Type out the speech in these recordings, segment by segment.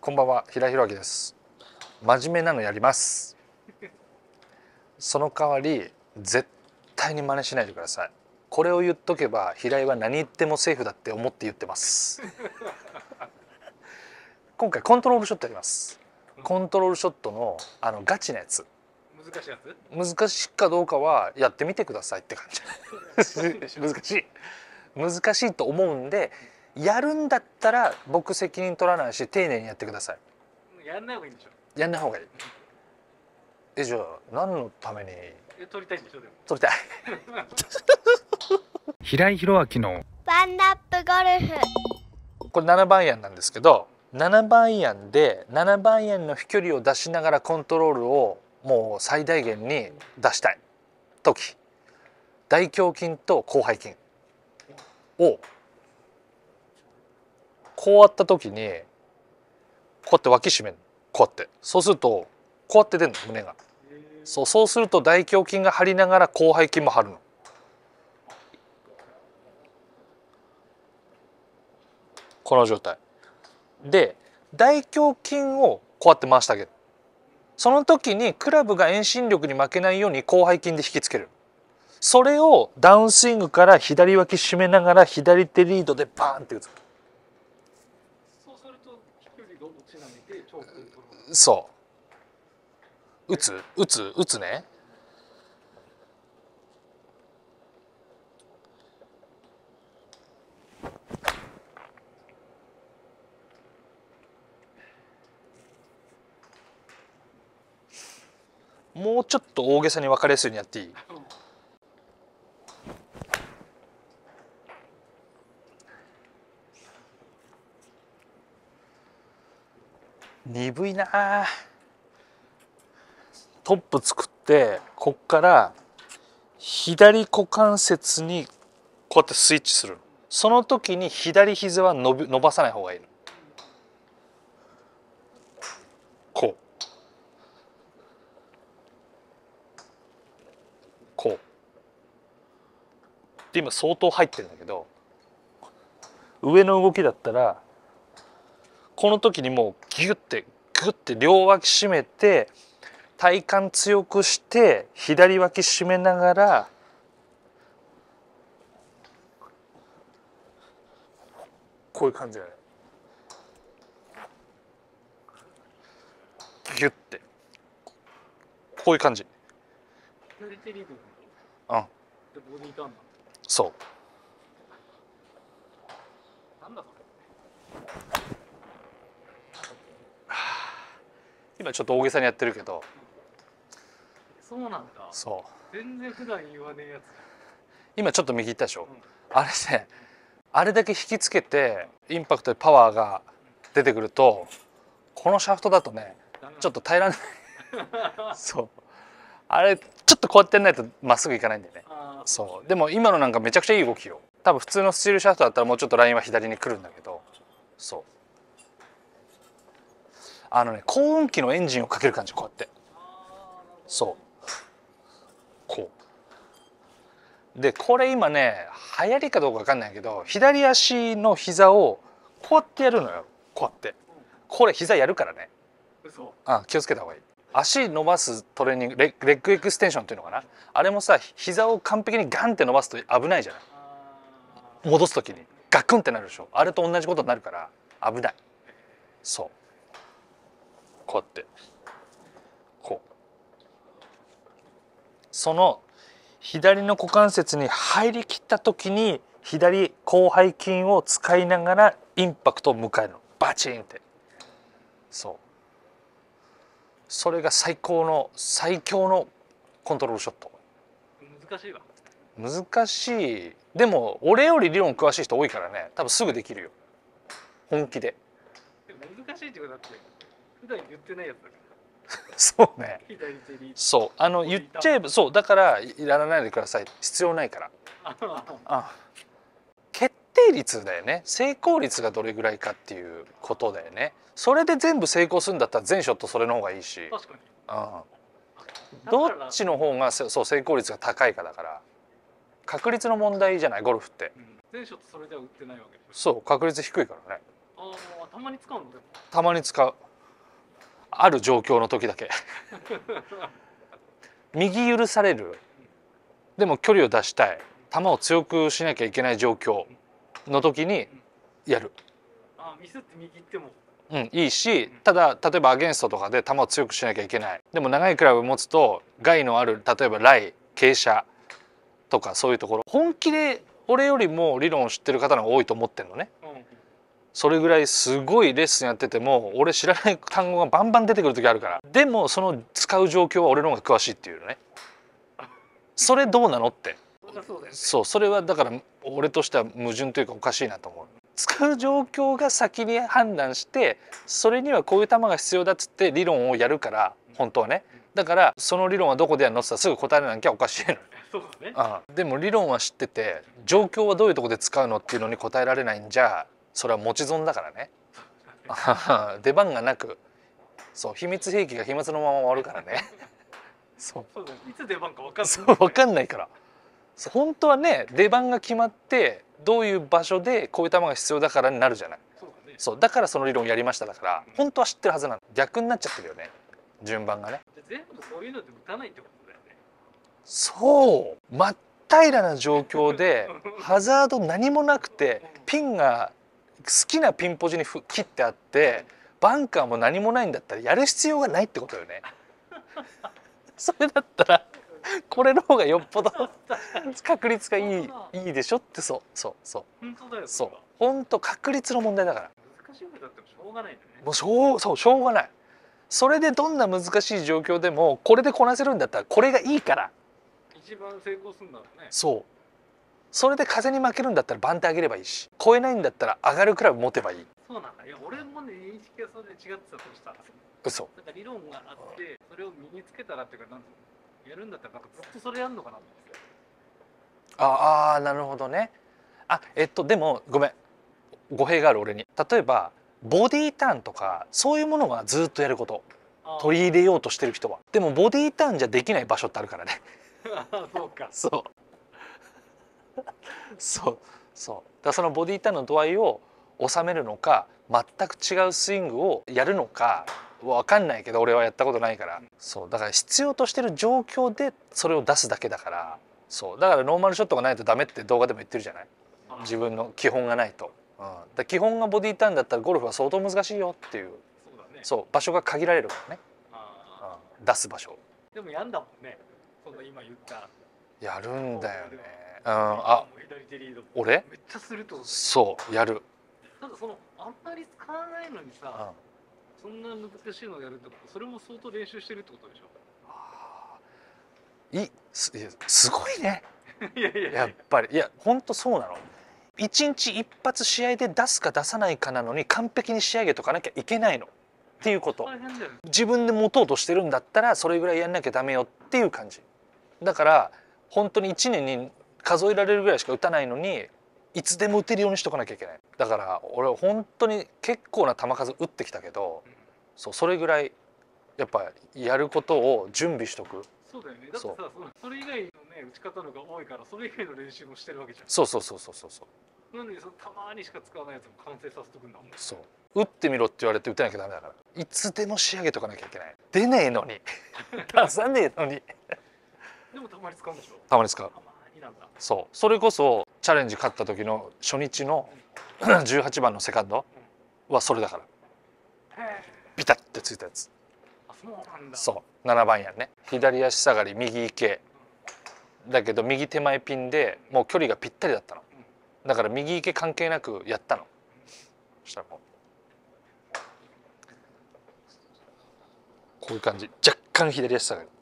こんばんは、平井宏明です。真面目なのやります。その代わり絶対に真似しないでください。これを言っとけば平井は何言ってもセーフだって思って言ってます。今回コントロールショットやります。コントロールショットのガチなやつ。 難しいやつ？ 難しいかどうかはやってみてくださいって感じ。難しいと思うんで、やるんだったら僕責任取らないし丁寧にやってください。 やんない方がいいんでしょ？ やんない方がいい。じゃあ何のために撮りたいんでしょ？でも撮りたい。 平井宏明のワンナップゴルフ。 これ7番アイアンなんですけど、7番アイアンで7番アイアンの飛距離を出しながらコントロールをもう最大限に出したい時、大胸筋と広背筋をこうやった時にこうやって脇締める、こうやって、そうするとこうやって出るの、胸が。そうすると大胸筋が張りながら広背筋も張るの。この状態で大胸筋をこうやって回してあげる。その時にクラブが遠心力に負けないように広背筋で引きつける。それをダウンスイングから左脇締めながら左手リードでバーンって打つ。 そうすると飛距離が落ちないで超コントロール。 そう打つね。もうちょっと大げさに分かりやすいようにやっていい？鈍いなあ。トップ作ってこっから左股関節にこうやってスイッチする。その時に左膝は伸ばさない方がいいの。こうで今相当入ってるんだけど、上の動きだったらこの時にもうギュッて両脇締めて体幹強くして左脇締めながらこういう感じだね。ギュッてこういう感じ。 左手リードうん、 でボディーターンなの？ そう。 なんだそれ。 今ちょっと大げさにやってるけど、 そうなんだ。 そう全然普段言わねえやつ。 今ちょっと右行ったでしょ、あれね、あれだけ引きつけてインパクトでパワーが出てくるとこのシャフトだとねちょっと耐えられない。そうあれちょっとこうやってやんないとまっすぐいかないんだよね。そうでも今のなんかめちゃくちゃいい動きよ。多分普通のスチールシャフトだったらもうちょっとラインは左に来るんだけど、そう高運気のエンジンをかける感じ、こうやって。そうこうで、これ今ね流行りかどうか分かんないけど、左足の膝をこうやってやるのよ。こうやってこれ膝やるからね。 嘘。 気をつけた方がいい。足伸ばすトレーニング、レッグエクステンションっていうのかな、あれもさ膝を完璧にガンって伸ばすと危ないじゃない。戻す時にガクンってなるでしょ。あれと同じことになるから危ない。そうこうやってこう、その左の股関節に入りきった時に左広背筋を使いながらインパクトを迎えるの、バチンって。そうそれが最強のコントロールショット。 難しいわ。 難しい。でも俺より理論詳しい人多いからね、多分すぐできるよ、本気で。 難しいってことだって普段言ってないやつだから。 そうね。 左手リード。 そう言っちゃえばそうだからやらないでください、必要ないから。決定率だよね。成功率がどれぐらいかっていうことだよね。それで全部成功するんだったら全ショットそれの方がいいし、 確かに。 どっちの方がそう成功率が高いかだから、確率の問題じゃないゴルフって。 全ショットそれでは打ってないわけでしょ。 そう確率低いからね。 あああ、たまに使うのでも。 たまに使う。ある状況の時だけ右許される、でも距離を出したい、球を強くしなきゃいけない状況の時にやる。 ああ、ミスって右行っても。 うん、いいし、ただ例えばアゲンストとかで球を強くしなきゃいけない、でも長いクラブ持つと害のある、例えばライ、傾斜とかそういうところ、本気で俺よりも理論を知ってる方の方が多いと思ってんのね。それぐらいすごいレッスンやってても俺知らない単語がバンバン出てくる時あるから、でもその使う状況は俺の方が詳しいっていうのね。それどうなのって。そう、それはだから俺としては矛盾というかおかしいなと思う。使う状況が先に判断して、それにはこういう球が必要だっつって理論をやるから、本当はね。だからその理論はどこでやるのって言ったらすぐ答えなきゃおかしいの。 そうだね。 でも理論は知ってて状況はどういうとこで使うのっていうのに答えられないんじゃ、それは持ち損だからね出番がなく、そう秘密兵器が秘密のまま終わるからねそうそうだね。いつ出番か分かんない。 そう分かんないから。本当はね出番が決まってどういう場所でこういう球が必要だからになるじゃない。 そうだね。 そうだからその理論やりましただから本当は知ってるはずなの。逆になっちゃってるよね、順番がね。 全部そういうので打たないってことだよね。 そう真っ平らな状況でハザード何もなくてピンが好きなピンポジに切ってあってバンカーも何もないんだったらやる必要がないってことよねそれだったらこれの方がよっぽど確率がいいでしょって。そう本当だよ。 そう本当確率の問題だから。 難しいことだってもしょうがないんだね。 もうしょうがない。それでどんな難しい状況でもこれでこなせるんだったらこれがいいから。 一番成功するんだろうね。 そうそれで風に負けるんだったら番手上げればいいし、超えないんだったら上がるクラブ持てばいい。 そうなんだ。いや俺もね認識がそれで違ってたとしたら。 嘘。 なんか理論があってそれを身につけたらっていうかなんていうのやるんだったらなんかずっとそれやるのかなと思って。 ああなるほどね。でもごめん、語弊がある俺に。例えばボディーターンとかそういうものはずっとやること、取り入れようとしてる人は。でもボディーターンじゃできない場所ってあるからねそうか。 そうだからそのボディーターンの度合いを収めるのか全く違うスイングをやるのか分かんないけど俺はやったことないから。そうだから必要としてる状況でそれを出すだけだから。そうだからノーマルショットがないとダメって動画でも言ってるじゃない、自分の基本がないと。だ基本がボディーターンだったらゴルフは相当難しいよっていう。 そうだね。 そう場所が限られるからね、出す場所。 でもやんだもんね。その今言ったやるんだよね。 左手リード俺めっちゃするってこと。 そうやる。 ただそのあんまり使わないのにさ、そんな難しいのをやるってこと、それも相当練習してるってことでしょ。 すごいねいやいややっぱり。いやほんとそうなの。一日一発試合で出すか出さないかなのに完璧に仕上げとかなきゃいけないのっていうこと。 大変だよね。 自分で持とうとしてるんだったらそれぐらいやんなきゃダメよっていう感じだから、本当に1年に数えられるぐらいしか打たないのにいつでも打てるようにしとかなきゃいけない。だから俺本当に結構な球数打ってきたけど、それぐらいやっぱやることを準備しとく。 そうだよね。だってさ、それ以外のね打ち方のが多いからそれ以外の練習もしてるわけじゃん。 そうなのにたまにしか使わないやつも完成させとくんだもん。 そう打ってみろって言われて打てなきゃダメだから、いつでも仕上げとかなきゃいけない。出ねえのに出さねえのにでもたまに使うんでしょ。 たまに使う。 たまになんだ。 それこそチャレンジ勝った時の初日の18番のセカンドはそれだから。ビタッてついたやつ。 そうなんだ。 そう7番やんね。左足下がり右行けだけど右手前ピンでもう距離がぴったりだったの。だから右行け関係なくやったの。そしたらもうこういう感じ、若干左足下がり。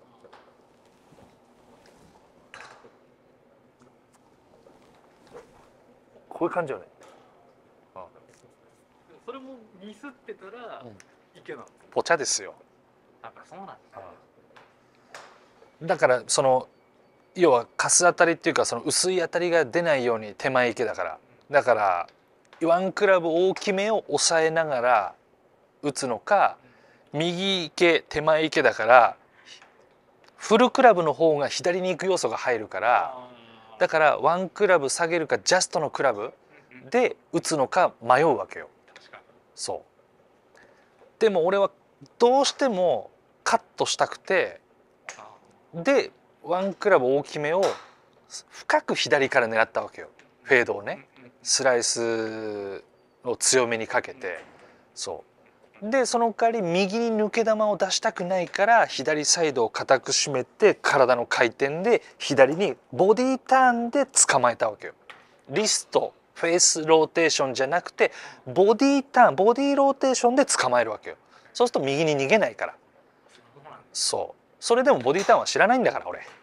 こういう感じよね。 それもミスってたら池なの。 ポチャですよ。 やっぱそうなんだ。 だからその要はカス当たりっていうかその薄い当たりが出ないように手前池だから。だからワンクラブ大きめを抑えながら打つのか、右池手前池だからフルクラブの方が左に行く要素が入るから、だからワンクラブ下げるかジャストのクラブで打つのか迷うわけよ。 そうでも俺はどうしてもカットしたくて、でワンクラブ大きめを深く左から狙ったわけよ。フェードをね、スライスを強めにかけて、そうでその代わり右に抜け球を出したくないから左サイドを固く締めて体の回転で左にボディターンで捕まえたわけよ。リストフェイスローテーションじゃなくてボディターンボディローテーションで捕まえるわけよ。そうすると右に逃げないから。そうそれでもボディターンは知らないんだから俺。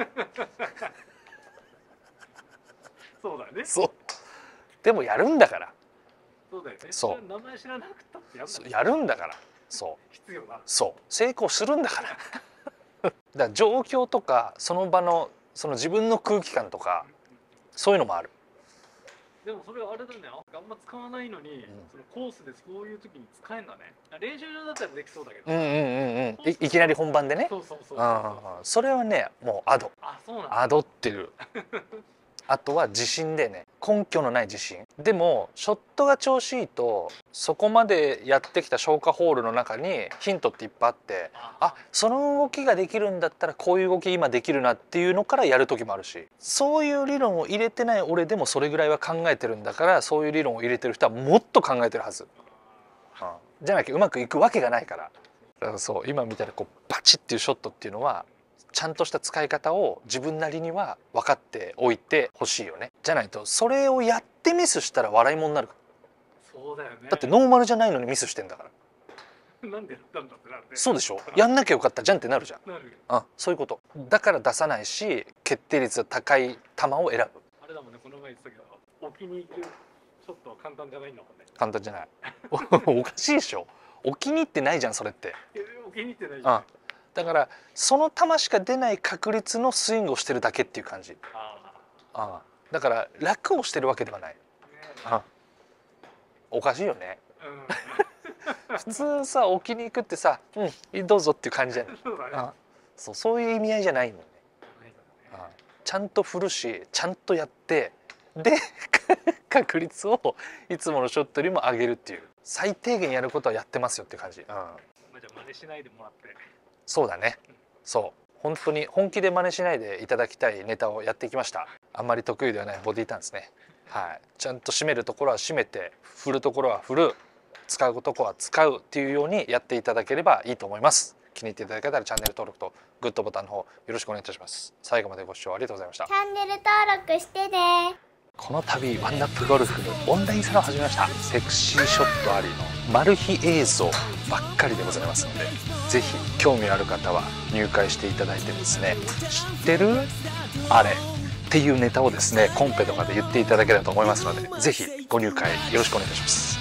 そうだよね。 そうでもやるんだから。 そうだよね。 そう名前知らなくたってやるんだから。そう必要な。 そう成功するんだから。だから状況とかその場のその自分の空気感とかそういうのもある。 でもそれはあれだね、あんま使わないのに、そのコースでそういう時に使えんだね。練習場だったらできそうだけど。 いきなり本番でね。 そうそうそう。 それはねもうアド。 あ、そうなんだ。 アドってる。あとは自信でね、根拠のない自信。でもショットが調子いいとそこまでやってきた消化ホールの中にヒントっていっぱいあって、あ、その動きができるんだったらこういう動き今できるなっていうのからやる時もあるし、そういう理論を入れてない俺でもそれぐらいは考えてるんだから、そういう理論を入れてる人はもっと考えてるはず。じゃなきゃうまくいくわけがないから。だからそう今みたいなこうバチッっていうショットっていうのはちゃんとした使い方を自分なりには分かっておいてほしいよね。じゃないとそれをやってミスしたら笑い物になるから。 そうだよね。 だってノーマルじゃないのにミスしてんだから。 なんでやったんだってなって。 そうでしょ。やんなきゃよかったじゃんってなるじゃん。 なる。 そういうこと。だから出さないし決定率が高い球を選ぶ。 あれだもんね、この前言ってたけど置きに行くショットは簡単じゃないんだもんね。 簡単じゃない。おかしいでしょ。置きに行ってないじゃんそれって。 置きに行ってないじゃん。 だからその球しか出ない確率のスイングをしてるだけっていう感じ。だから楽をしてるわけではない。おかしいよね。普通さ置きに行くってさ、どうぞっていう感じじゃない。そういう意味合いじゃないのね。ちゃんと振るしちゃんとやってで確率をいつものショットよりも上げるっていう、最低限やることはやってますよって感じ。 じゃあ真似しないでもらって。 そうだね。そう本当に本気で真似しないでいただきたいネタをやってきました。あんまり得意ではないボディターンですね。ちゃんと締めるところは締めて振るところは振る、使うところは使うっていうようにやっていただければいいと思います。気に入っていただけたらチャンネル登録とグッドボタンの方よろしくお願いいたします。最後までご視聴ありがとうございました。 チャンネル登録してね。 この度ワンナップゴルフオンラインサロンを始めました。セクシーショットありのマル秘映像ばっかりでございますので、ぜひ興味ある方は入会していただいてですね、知ってるあれっていうネタをですねコンペとかで言っていただければと思いますので、ぜひご入会よろしくお願いいたします。